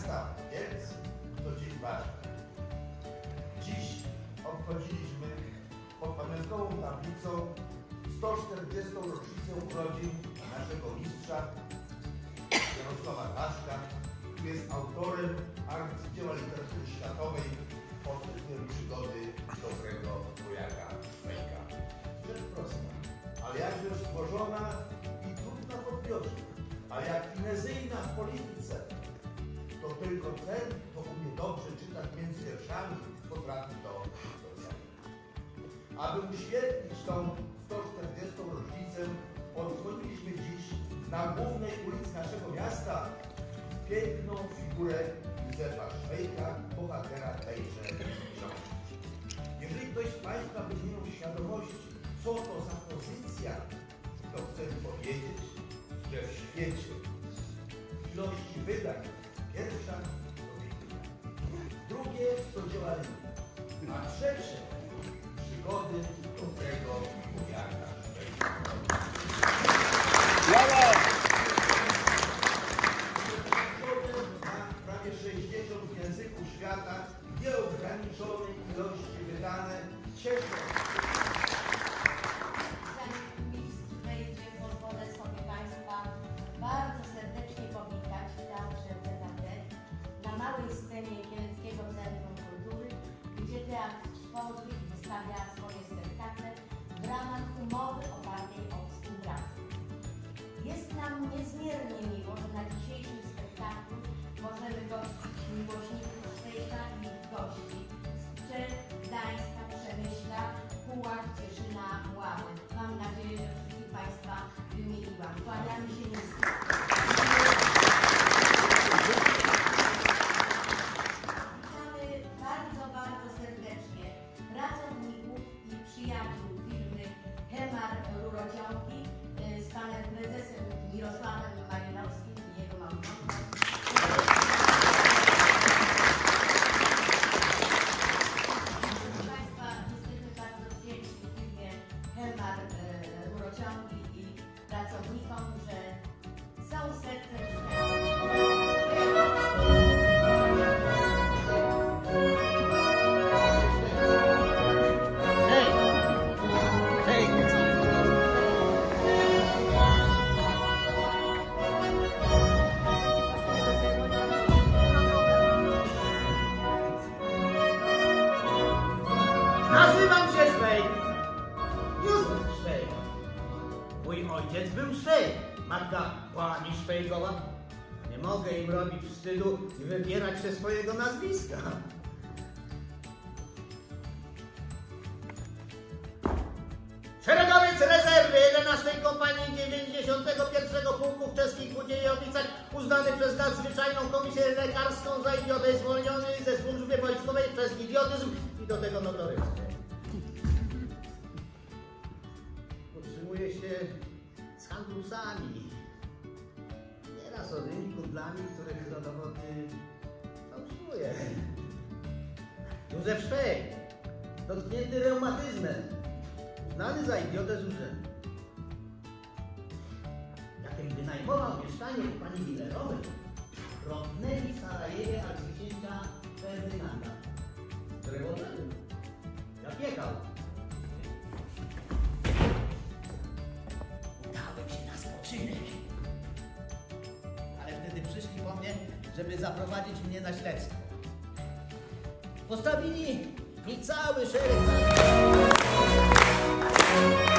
miasta Kielc to dzień ważny. Dziś obchodziliśmy pod pamiątkową tablicą 140. rocznicę urodzin naszego mistrza Jarosława Kaszka, który jest autorem arcydzieła literatury światowej pod tytułem Przygody dobrego wojaka Szwejka. Rzecz prosta, ale jakże złożona i trudna w odbiorze, ale jak finezyjna w polityce, to tylko ten, kto umie dobrze czytać między wierszami, potrafi to docenić. Aby uświetlić tą 140. rocznicę, odsłoniliśmy dziś na głównej ulicy naszego miasta piękną figurę Józefa Szwejka, bohatera tejże książki. Jeżeli ktoś z Państwa będzie miał świadomości, co to za pozycja, to chcę powiedzieć, że w świecie ilości wydań pierwsza to Biblia, drugie to dzieła Leni, a trzecie Przygody dobrego wojaka Szwejka. Na prawie 60 języków świata, nieograniczonej ilości wydane, cieszą. Mistrz wejdzie, pozwolę sobie Państwa bardzo serdecznie powitać w Teatrze TKT na małej scenie Kieleckiego Centrum Kultury, gdzie teatr tworzy i wystawia swoje spektakle w ramach umowy opartej o współpracę. Jest nam niezmiernie miło, że na dzisiejszym spektaklu możemy gościć miłośników Szwejka i ich gości z Pszczel, Gdańska, Przemyśla, Puław, Cieszyna, Ławy. Mam nadzieję, że wszystkich Państwa wymieniłam. Kłaniamy się nisko. Witamy bardzo, bardzo serdecznie pracowników i przyjaciół firmy Hemar Rurociągi z panem prezesem Mirosławem Malinowskim i jego małżonką. Proszę Państwa, jesteśmy bardzo wdzięczni firmie Hemar Rurociągi i pracownikom, że są sercem Nazywam się Szwejk. Józef Szwejk. Mój ojciec był Szwejk, matka pani Szwejkowa. Nie mogę im robić wstydu i wybierać się swojego nazwiska. Szeregowiec rezerwy 11 Kompanii 91 Pułku w Czeskich Budziejowicach, uznany przez nadzwyczajną komisję lekarską za idiotę, zwolniony ze służby wojskowej przez idiotyzm i do tego notoryczny. Utrzymuje się z handlusami. Nieraz orymi kundlami, których do dowody fałszuje. Józef Szwejk, dotknięty reumatyzmem, znany za idiotę z urzędu. Jakiem wynajmował mieszkanie u pani Millerowej, rotnęli w Sarajewie arcyksięcia Ferdynanda, którego żenił. Zapiekał. Udałem się na spoczynek. Ale wtedy przyszli po mnie, żeby zaprowadzić mnie na śledztwo. Postawili mi cały szereg